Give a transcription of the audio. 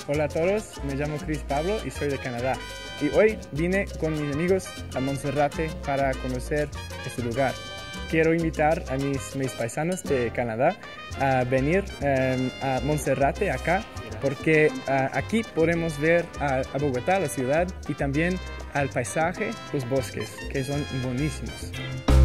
Hola a todos, me llamo Chris Pablo y soy de Canadá. Y hoy vine con mis amigos a Monserrate para conocer este lugar. Quiero invitar a mis paisanos de Canadá a venir a Monserrate acá, porque aquí podemos ver a Bogotá, la ciudad, y también al paisaje, los bosques, que son buenísimos.